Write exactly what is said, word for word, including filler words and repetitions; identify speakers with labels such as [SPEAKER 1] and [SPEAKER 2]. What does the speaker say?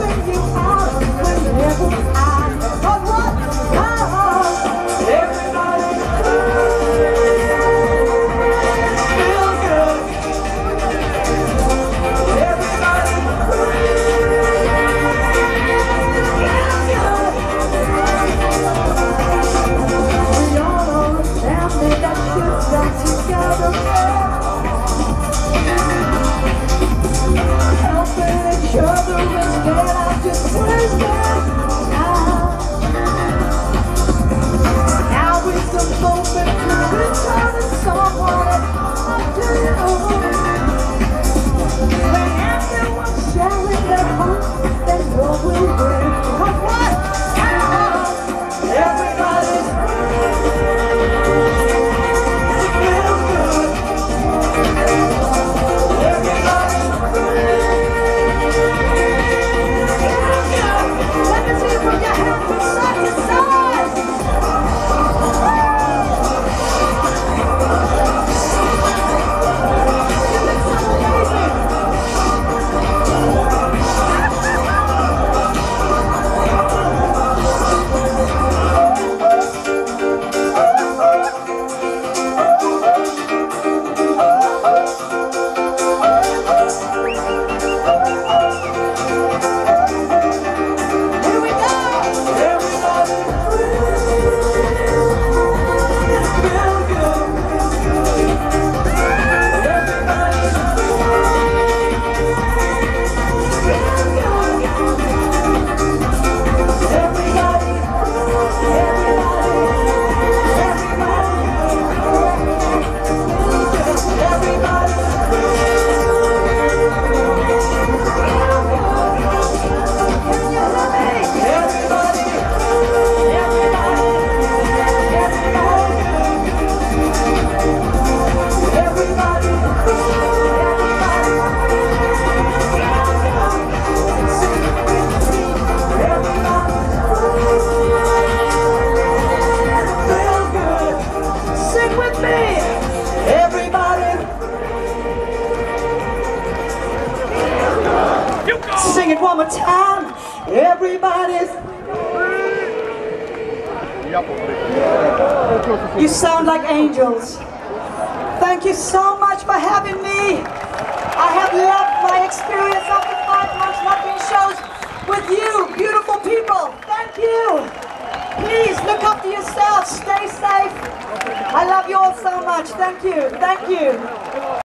[SPEAKER 1] Sing it one more time. Everybody's. You sound like angels. Thank you so much for having me. I have loved my experience after five months not doing shows with you, beautiful people. Thank you. Please look after yourselves. Stay safe. I love you all so much. Thank you. Thank you.